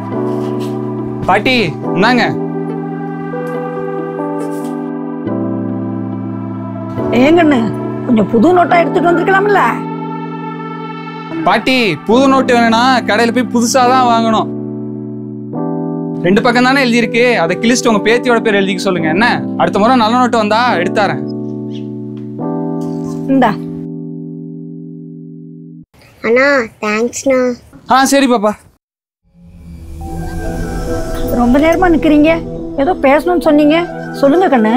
பாட்டி என்னங்க? ஏங்கண்ணு கொஞ்சம் புது நோட்டா எடுத்துட்டு வந்திருக்கலாம்ல? பாட்டி புது நோட்டு வேணும்னா கடையில போய் புதுசாதான் வாங்கணும். 2 பக்கம் தானே எழுதியிருக்கு, அதை கிழிச்சிட்டு உங்க பேத்தியோட பேர் எழுதிக்க சொல்லுங்க. என்ன அடுத்த முறை நல்ல நோட்டு வந்தா எடுத்தாரேன். இந்தா. அண்ணா தேங்க்ஸ்ண்ணா. சரி பாப்பா. ரொம்ப நேரமா நிக்கிறீங்க, ஏதோ பேசணும்னு சொன்னீங்க, சொல்லுங்க கண்ணு.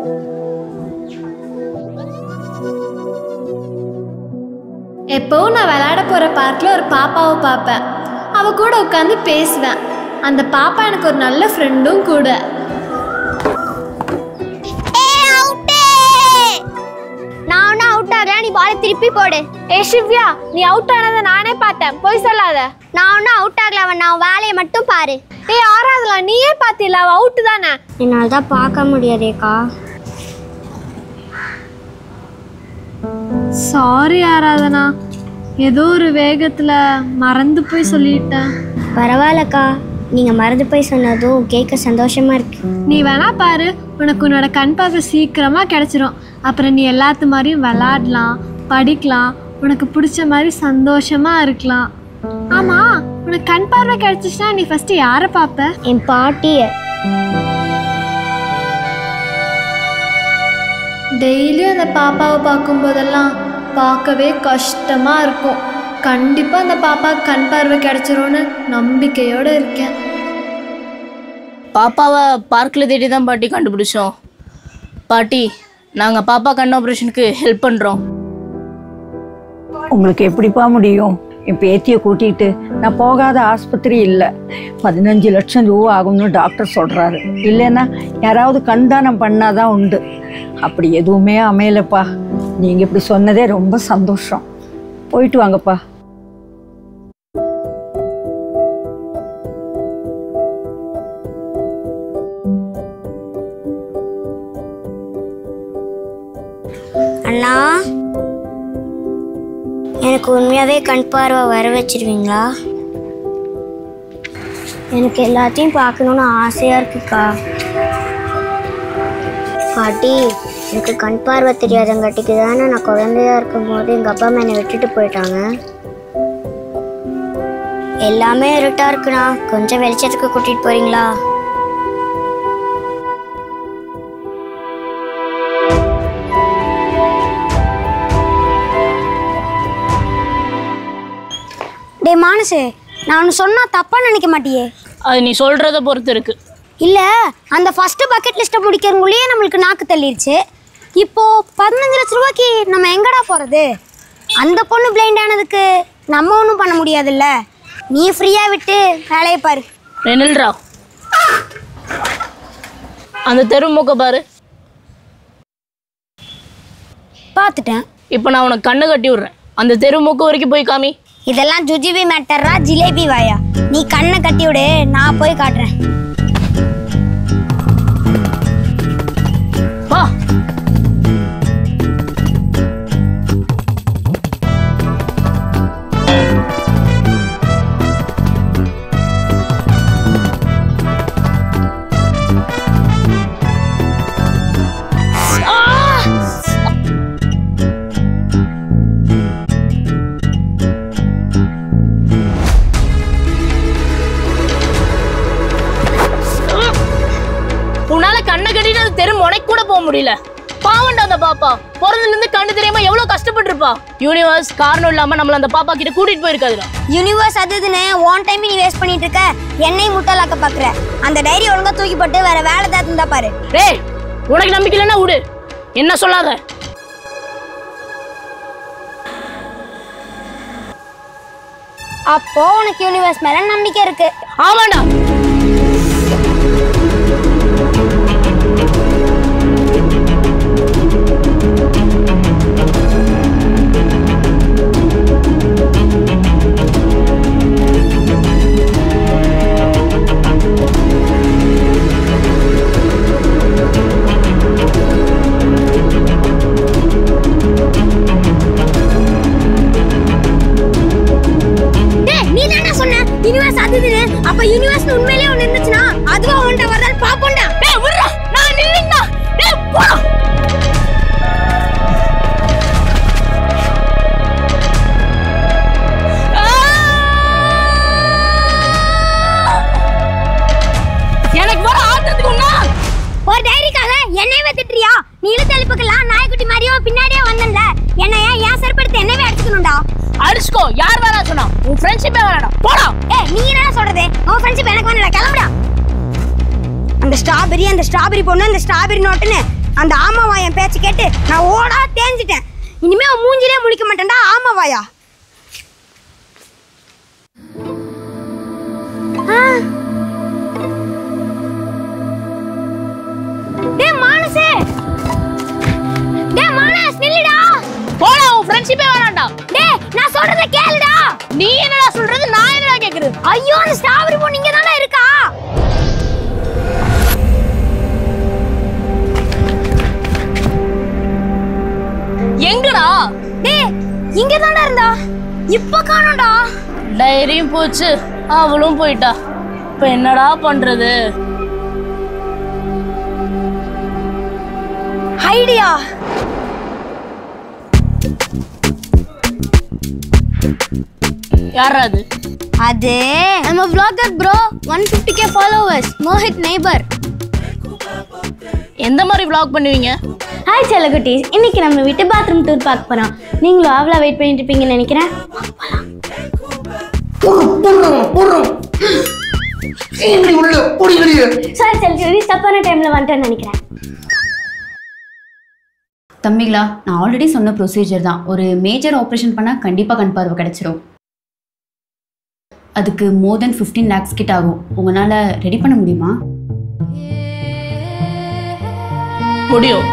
எப்போவும் நான் விளையாட போற பார்க்ல ஒரு பாப்பாவை பார்ப்பேன். அவ கூட உட்காந்து பேசுவேன். அந்த பாப்பா எனக்கு ஒரு நல்ல ஃப்ரெண்டும் கூட. நான் ஒன்னும் அவுட் ஆகல, நீ பாலை திருப்பி போடு. சிவ்யா, நீ அவுட் ஆனதை நானே பார்த்தேன், போய் சொல்லாத. நான் ஒன்னும் அவுட் ஆகல, அவன் நான் வேலையை மட்டும் பாரு. ஆறாவதுல நீயே பாத்தில, அவ அவுட் தானே. என்னால தான் பார்க்க முடியாதேக்கா. சாரி ஆராதனா, ஏதோ ஒரு வேகத்துல மறந்து போய் சொல்லிட்டேன். பரவாயில்லக்கா, நீங்க மறந்து போய் சொன்னதும் கேட்க சந்தோஷமா இருக்கு. நீ வேணா பாரு, உனக்கு உன்னோட கண் பார்வை சீக்கிரமா கிடைச்சிரும். அப்புறம் நீ எல்லாத்து மாதிரியும் விளையாடலாம், படிக்கலாம், உனக்கு பிடிச்ச மாதிரி சந்தோஷமா இருக்கலாம். ஆமா, உனக்கு கண் பார்வை கிடைச்சிச்சுன்னா நீ ஃபர்ஸ்ட் யாரை பார்ப்ப? என் பாட்டிய. டெய்லியும் அந்த பாப்பாவை பார்க்கும் போதெல்லாம் பார்க்கவே கஷ்டமா இருக்கும். கண்டிப்பா அந்த பாப்பா கண் பார்வை கிடைச்சிரும்னு நம்பிக்கையோட இருக்கேன். பாப்பாவை பார்க்கில் தேடி தான் பாட்டி கண்டுபிடிச்சோம். பாட்டி, நாங்கள் பாப்பா கண் ஆப்ரேஷனுக்கு ஹெல்ப் பண்ணுறோம். உங்களுக்கு எப்படிப்பா முடியும்? என் பேத்தியை கூட்டிகிட்டு நான் போகாத ஆஸ்பத்திரி இல்லை. 15 லட்சம் ரூபா ஆகும்னு டாக்டர் சொல்கிறாரு. இல்லைன்னா யாராவது கண்தானம் பண்ணாதான் உண்டு. அப்படி எதுவுமே அமையலப்பா. நீங்கள் இப்படி சொன்னதே ரொம்ப சந்தோஷம். போயிட்டு வாங்கப்பா. அண்ணா, எனக்கு உண்மையாவே கண் பார்வை வர வச்சிருவீங்களா? எனக்கு எல்லாத்தையும் பார்க்கணுன்னு ஆசையா இருக்குக்கா. பாட்டி, எனக்கு கண் பார்வை தெரியாதங்காட்டிக்கு தானே நான் குழந்தையா இருக்கும் போது எங்க அப்பா அம்மா என்னை விட்டுட்டு போயிட்டாங்க. எல்லாமே இருட்டா இருக்குண்ணா, கொஞ்சம் வெளிச்சத்துக்கு கூட்டிட்டு போறீங்களா? டே மானசே, நான் ஒன்று சொன்னால் தப்பாக நினைக்க மாட்டியே? அது நீ சொல்கிறத பொறுத்து இருக்கு. இல்லை, அந்த ஃபஸ்ட்டு பக்கெட் லிஸ்ட்டை முடிக்கிறவங்களே நம்மளுக்கு நாக்கு தள்ளிடுச்சு. இப்போது 15 லட்ச ரூபாய்க்கு நம்ம எங்கடா போகிறது? அந்த பொண்ணு பிளைண்ட் ஆனதுக்கு நம்ம ஒன்றும் பண்ண முடியாதுல்ல. நீ ஃப்ரீயாக விட்டு வேலையை பாரு. ரெனில்ரா, அந்த தெருமுக பாரு. பார்த்துட்டேன். இப்போ நான் உனக்கு கண்ணு கட்டி விட்றேன். அந்த தெருமுக்கு வரைக்கும் போய் காமி. இதெல்லாம் ஜுஜிபி மேட்டரா ஜிலேபி வாயா? நீ கண்ணை கட்டி விடு, நான் போய் காட்டுறேன். வா. உன்னால கண்ணை கட்டிட்டு அந்த தெரு முனைக்கு கூட போக முடியல. பாவண்டா அந்த பாப்பா. பிறந்ததுல இருந்து கண்ணு தெரியாம எவ்வளவு கஷ்டப்பட்டு இருப்பா. யூனிவர்ஸ் காரணம் இல்லாம நம்மள அந்த பாப்பா கிட்ட கூட்டிட்டு போயிருக்காதுடா. யூனிவர்ஸ் அதுன்னு ஒன் டைம் நீ வேஸ்ட் பண்ணிட்டு இருக்க. என்னை முட்டாளாக்க பாக்குற. அந்த டைரி ஒழுங்கா தூக்கி போட்டு வேற வேலை தான் இருந்தா பாரு. டேய், உனக்கு நம்பிக்கை இல்லைன்னா விடு, என்ன சொல்லாத. அப்போ உனக்கு யூனிவர்ஸ் மேல நம்பிக்கை இருக்கு? ஆமாண்டா. நீ தானே சொன்ன யூனிவர்ஸ் அதுன்னு அப்ப யூனிவர்ஸ்ல உண்மையிலேயே ஒண்ணு இருந்துச்சுன்னா அதுவா ஒண்ட வரதால் பாப்போம்டா. டேய் விட்றா, நான் நில்லுங்கடா. டேய் போடா. எனக்கு வர ஆத்திரத்துக்கு ஒண்ணா ஒரு டைரிக்காக என்னையவே திட்டுறியா? நீ இழுத்து எழுப்புக்கலாம் நாய்க்குட்டி மாதிரியோ பின்னாடியே வந்தல. என்னைய ஏன் செருப்படுத்து என்னவே அடிச்சுக்கணும்டா. அடிச்சுக்கோ, யார் வேணா சொன்னா? உன் ஃப்ரெண்ட்ஷிப்பே வேணாடா, போடா. நீ என்ன சொல்றது? உன் ஃப்ரெண்ட்ஷிப் எனக்கு வேணாடா, கிளம்புடா. அந்த ஸ்ட்ராபெரி பொண்ணு, அந்த ஸ்ட்ராபெரி நோட்டுன்னு அந்த ஆமாவா என் பேச்சு கேட்டு நான் ஓடா தேஞ்சிட்டேன். இனிமே அவன் மூஞ்சிலே முழிக்க மாட்டேன்டா ஆமாவாயா. டேய் மானசே, டேய் மானஸ் நில்லுடா. போடா, உன் ஃப்ரெண்ட்ஷிப்பே வேணாடா. டேய் நான் சொல்றத கேளுடா. நீ என்னடா சொல்றது, நான் என்னடா கேக்குறது? ஐயோ அந்த ஸ்ட்ராபெரி பொண்ணு இங்க தானே இருக்கா. எங்கடா? டேய் இங்க தானே இருந்தா, இப்ப காணோம்டா. டைரியும் போச்சு, அவளும் போயிட்டா. இப்ப என்னடா பண்றது? ஐடியா. யாரா அது? அது நம்ம vlogger bro, 150k followers, Mohit neighbour. எந்த மாதிரி vlog பண்ணுவீங்க? ஹாய் செல்லகுட்டீஸ், இன்னைக்கு நம்ம வீட்டு பாத்ரூம் டூர் பார்க்க போறோம். நீங்களும் அவ்வளோ வெயிட் பண்ணிட்டு இருப்பீங்கன்னு நினைக்கிறேன். சாரி செல்லகுட்டீஸ், தப்பான டைம்ல வந்துட்டேன்னு நினைக்கிறேன். தம்பிங்களா, நான் ஆல்ரெடி சொன்ன ப்ரொசீஜர் தான். ஒரு மேஜர் ஆப்ரேஷன் பண்ணால் கண்டிப்பாக கண் பார்வை கிடச்சிரும். அதுக்கு மோர் தென் 15 lakhs கிட்ட ஆகும். உங்களால் ரெடி பண்ண முடியுமா? முடியும்.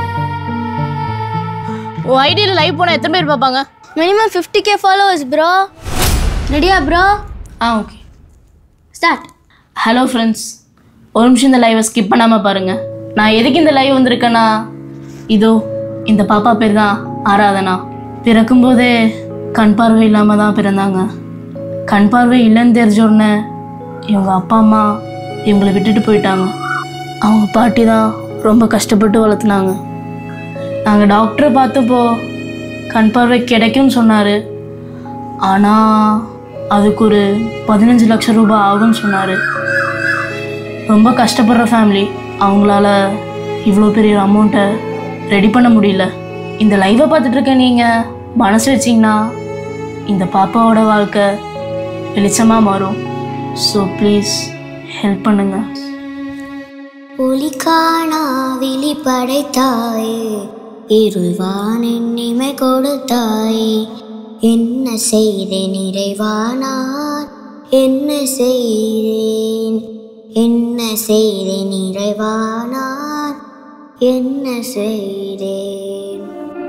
உன் ஐடியில் லைவ் போனால் எத்தனை பேர் பார்ப்பாங்க? Minimum 50k followers bro. ரெடியா bro? Okay, start. Hello friends, ஒரு நிமிஷம் இந்த லைவை ஸ்கிப் பண்ணாமல் பாருங்கள். நான் எதுக்கு இந்த லைவ் வந்திருக்கேன்னா, இதோ இந்த பாப்பா பேர் தான் ஆராதனா. பிறக்கும்போதே கண் பார்வை இல்லாமல் தான் பிறந்தாங்க. கண் பார்வை இல்லைன்னு தெரிஞ்ச உடனே இவங்க அப்பா அம்மா இவங்களை விட்டுட்டு போயிட்டாங்க. அவங்க பாட்டி தான் ரொம்ப கஷ்டப்பட்டு வளர்த்துனாங்க. நாங்கள் டாக்டரை பார்த்தப்போ கண் பார்வை கிடைக்கும்னு சொன்னார். ஆனால் அதுக்கு ஒரு 15 லட்சம் ரூபாய் ஆகும்னு சொன்னார். ரொம்ப கஷ்டப்படுற ஃபேமிலி, அவங்களால இவ்வளோ பெரிய அமௌண்ட்டை ரெடி பண்ண முடியல. இந்த லைவை பார்த்துட்ருக்க நீங்கள் மனசு வச்சிங்கன்னா இந்த பாப்பாவோட வாழ்க்கை வெளிச்சமாக மாறும். ஸோ ப்ளீஸ் ஹெல்ப் பண்ணுங்க. ஒளி காணா விழி படைத்தாயே, இருள்வான் எண்ணிமை கொடுத்தாயே, என்ன செய்தேன் இறைவானார், என்ன செய்தேன், என்ன செய்தேன் இறைவானார், என்ன செய்தேன்.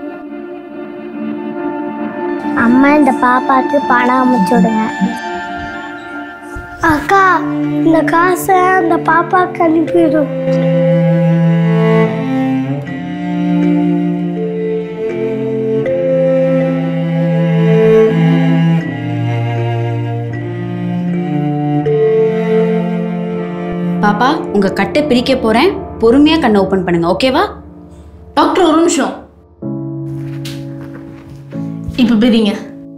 அம்மா இந்த பாப்பாக்கு பணம் அமுச்சு விடுங்க. அக்கா இந்த காசை அந்த பாப்பாக்கு அனுப்பிடும். பாப்பா, உங்கள் கட்டை பிரிக்க போகிறேன். பொறுமையாக கண்ணை ஓப்பன் பண்ணுங்க, ஓகேவா? டாக்டர் ஒரு நிமிஷம். இப்போ பிரிங்க.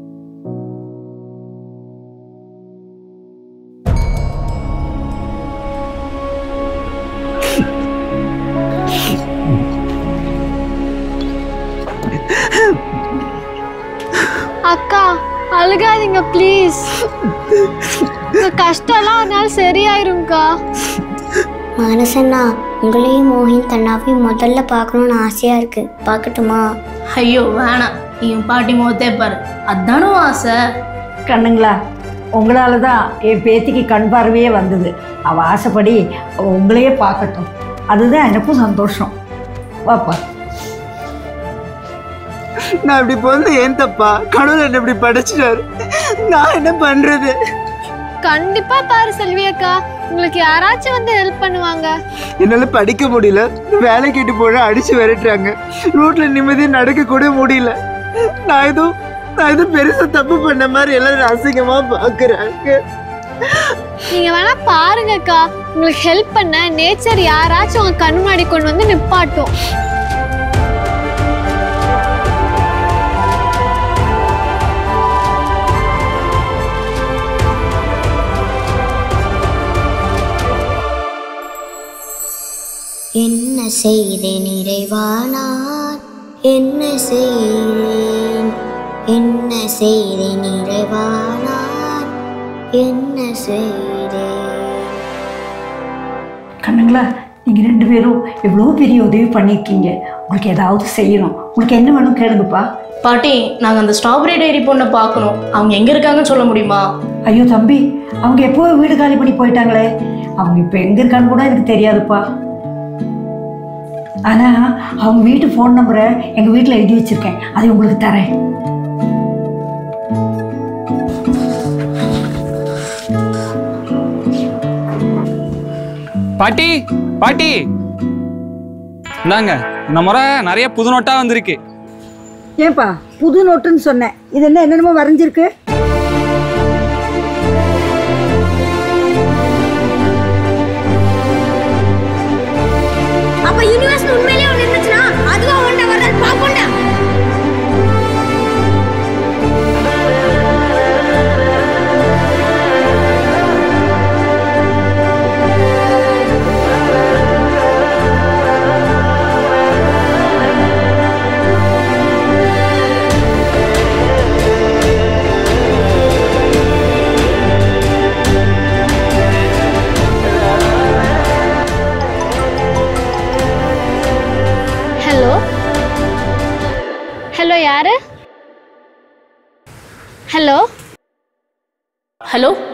அக்கா அழுகாதீங்க ப்ளீஸ். உங்க கஷ்டம்லாம் ஒரு நாள் சரியாயிரும்க்கா. மனசன்னா, உங்களையும் மோகின் தன்னாவையும் முதல்ல பார்க்கணுன்னு ஆசையாக இருக்குது. பார்க்கட்டுமா? ஐயோ வேணாம், நீ பாட்டி முகத்தே பாரு, அதானோ ஆசை. கண்ணுங்களா, உங்களால தான் என் பேத்திக்கு கண் பார்வையே வந்தது. அவள் ஆசைப்படி அவள் உங்களையே பார்க்கட்டும், அதுதான் எனக்கும் சந்தோஷம். வாப்பா. நான் இப்படி பிறந்து ஏன் தப்பா? கடவுள் என்ன இப்படி படைச்சிட்டாரு, நான் என்ன பண்றது? கண்டிப்பா பாரு செல்வி அக்கா, உங்களுக்கு யாராச்சும் வந்து ஹெல்ப் பண்ணுவாங்க. என்னால படிக்க முடியல, வேலை கேட்டு போன அடிச்சு விரட்டுறாங்க, ரோட்ல நிம்மதியா நடக்க கூட முடியல. நான் எதுவும் பெருசா தப்பு பண்ண மாதிரி எல்லாரும் அசிங்கமா பாக்குறாங்க. நீங்க வேணா பாருங்கக்கா, உங்களுக்கு ஹெல்ப் பண்ண நேச்சர் யாராச்சும் உங்க கண் முன்னாடி கொண்டு வந்து நிப்பாட்டும். என்ன செய்தேன் இறைவானார், என்ன செய்தேன், என்ன செய்தேன் இறைவானார், என்ன செய்தேன். கண்ணுங்களா, நீங்கள் 2 பேரும் எவ்வளோ பெரிய உதவி பண்ணியிருக்கீங்க. உங்களுக்கு ஏதாவது செய்யணும், உங்களுக்கு என்ன வேணும் கேளுங்கப்பா. பாட்டி, நாங்கள் அந்த ஸ்ட்ராபெரி டைரி பொண்ணை பார்க்கணும். அவங்க எங்கே இருக்காங்கன்னு சொல்ல முடியுமா? ஐயோ தம்பி, அவங்க எப்போ வீடு காலி பண்ணி போயிட்டாங்களே, அவங்க இப்போ எங்கே இருக்கான்னு கூட எனக்கு தெரியாதுப்பா. ஆனால் அவங்க வீட்டு ஃபோன் நம்பரை எங்கள் வீட்டில் எழுதி வச்சுருக்கேன், அதை உங்களுக்கு தரேன். பாட்டி பாட்டி, இந்தாங்க, இந்த முறை நிறைய புது நோட்டா வந்திருக்கு. ஏன்பா புது நோட்டுன்னு சொன்னேன், இது என்ன என்னென்னமோ வரைஞ்சிருக்கு? அப்ப யூனிவர்ஸ் உண்மையிலேயே ஒண்ணு இருந்துச்சுன்னா அதுவா ஒண்ணா வரது பாப்போம்டா. ஹலோ, யாரு? Hello hello